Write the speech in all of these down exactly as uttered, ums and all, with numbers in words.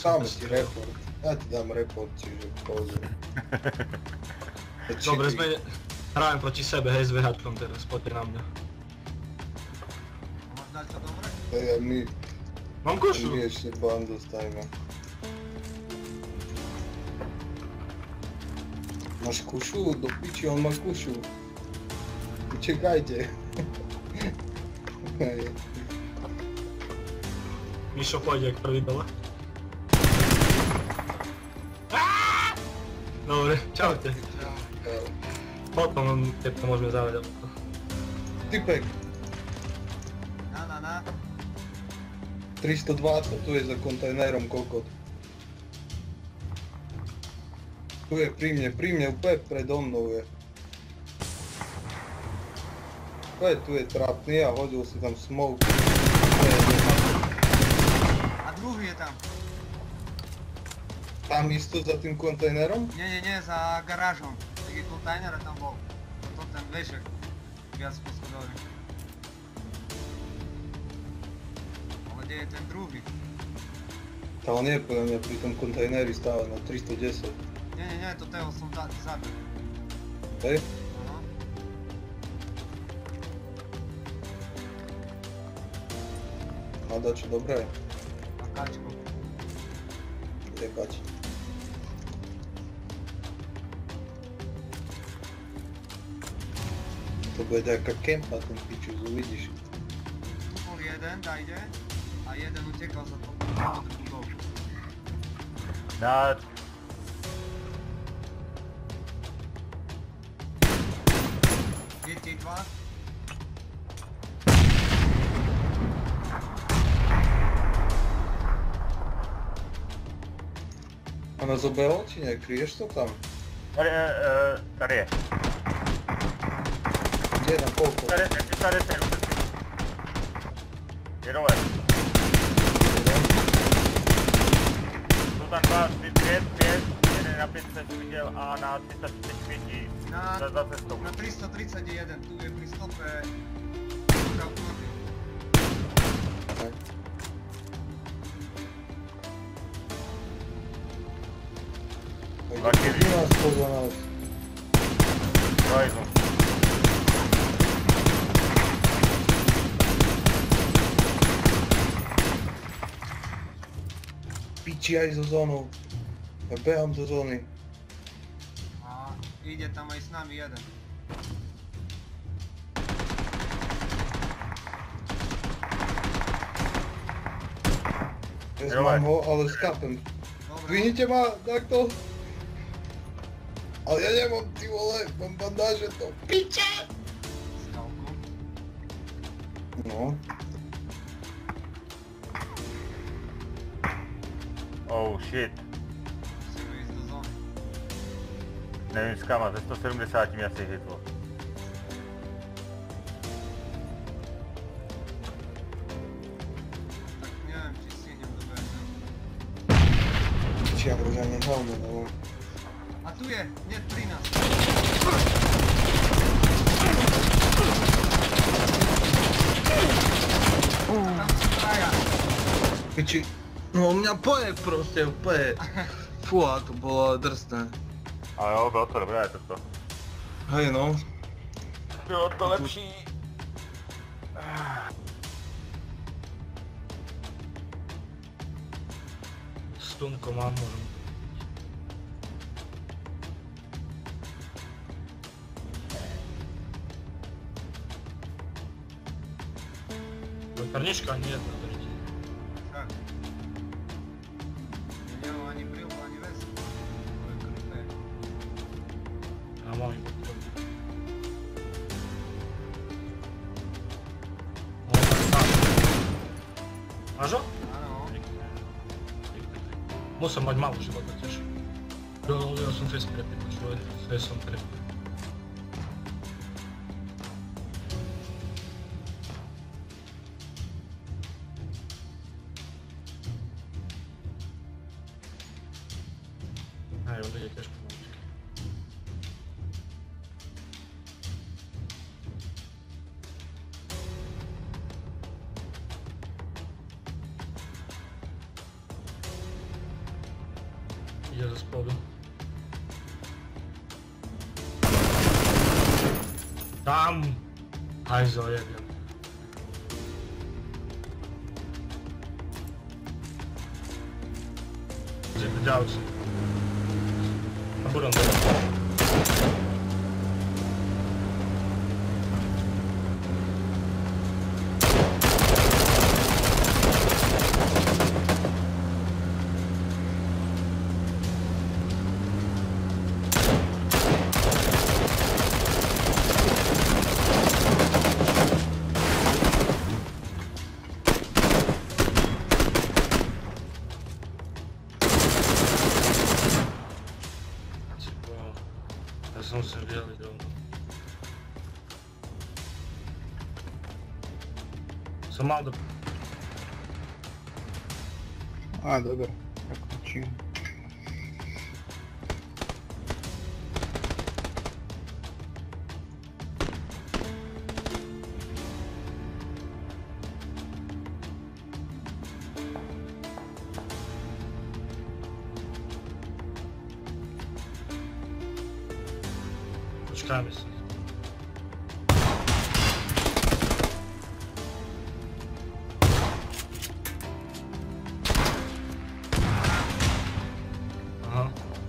Dáme ti report. Ja ti dám report, čiže pauzu. Dobre, sme... Hráme proti sebe, hej, s vehačkom teraz, poďte na mňa. Máš dať to dobre? Ja, my... Mám kušu. My ešte ban dostajeme. Máš kušu? Do piči, on má kušu. Čekajte. Mišo pôjde jak prvý dole. Dobre, čaute. Potom keď to môžeme zavedať. Typek. Na, na, na. tristodvadsať, tu je za kontajnerom kokot. Tu je pri mne, pri mne, úplne predo mnou je. Úplne tu je trápny a hodil si tam smoke. A druhý je tam. Tam isto za tým kontajnerom? Nie, nie, nie, za garážom. Taký kontajner a tam bol. To ten vešek. Viac poschodový. Ale kde je ten druhý? Ale nie, podľa mňa pri tom kontajneri stále na tristodesať. Nie, nie, nie, to toho som zabil. Hej? Aha. A dačo dobré? A kačku. Kde kač? To bude nejaká kempa, ten pičus, uvidíš. Tu bol jeden, dajde. A jeden utekal za to modrú budovu. Na... Je tie dva. A nás obehol, či ne? Kryješ to tam? Tady, uh, tady je. Kde na polko? Tady, tady, tady, tady, tady. Je dole. Jsou tam dva, pět, pět, jeden na pět jsem viděl a na tři sta třicet pět Na, za, za cestou. na tristo tridsať jeden, tu je pri stope. Pravdnoty. Kde nás poza nás? Dojdu. Piči aj zo zónou. Ja behám zo zóny. A ide tam aj s nami jeden. Ja mám ho, ale skapem. Dobre. Dvihnite ma takto. Ale ja nemám, ty vole, mám bandáže to. Piče! Skalku. No. Oh shit. Musíme ísť do zóny. Nevím s kama, ze sto sedmdesát mi asi hitlo. Tak neviem, či si idem do beža. Či ja už ani helmu nemám. A tu je, nie trinásť. Tam sú traja. Piči. No u mňa pojek proste úplne. Fú, a to bolo drsné. Ale jo, bylo to dobré toto. Hej no. Bylo to lepší. Stunko mám, môžem. Parnička ani jedna, drží. Tak. Ja nemám ani brilku, ani vesku. To je kruté. Ja mám iba to. No, tak sám. Máš ho? Áno. Musím mať malo života tiež. Jo, ja som face prepy, počúvaj, face som prepy. Aj, on ide tiež pomôžky. Idzie ze spodu. Tam! Hajzo, jeden. Gdzie wiedział, czy... Na górę dobra. Są sobie wiele do... Są mało do... A, dobra. Tak wróciłem. Poczekajmy sobie. Aha.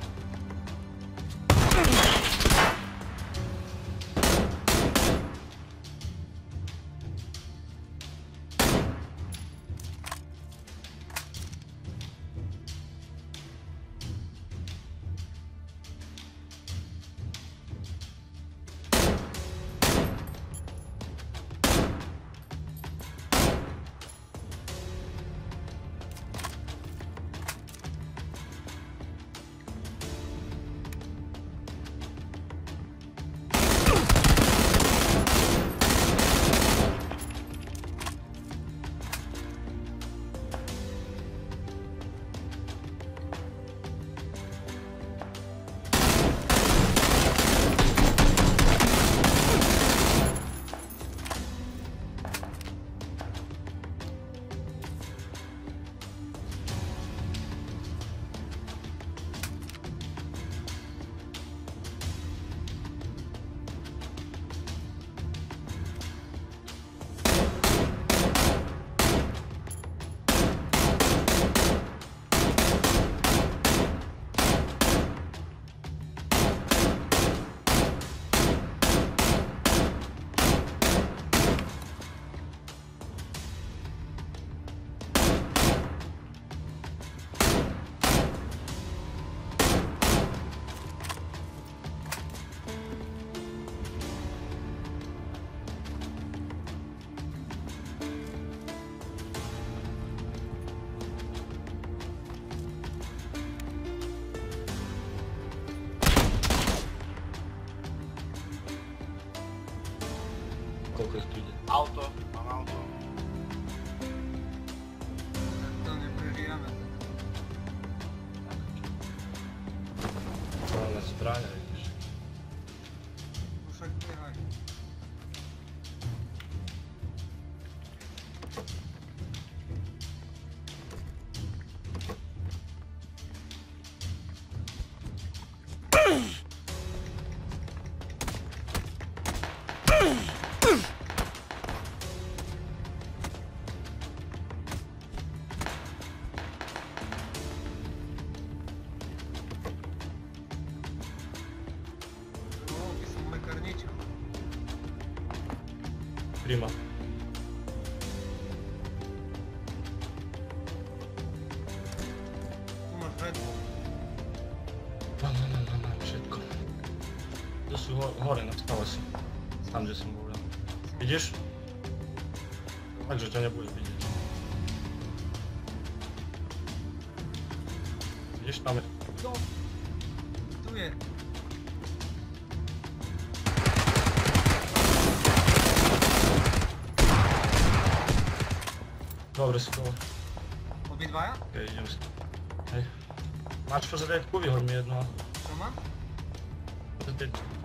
Koliko ih tu ide? Auto, mam auto. To nie przeżyjemy. Ona zbrania widzisz. Muszę pojechać. Prima. Tu masz Red Bull. Mam, mam, mam, mam, mam, szybko. To są chory na skałasy. Tam gdzie są w ogóle. Widzisz? Także cię nie budesz widzieć. Widzisz? Tam jest. Tu. Tu jest. Dobry skoro. Obydwaja? Okej, idziemy. Hej. Masz pożarek w głowie, chodź mi jedno. Co ma? Ty-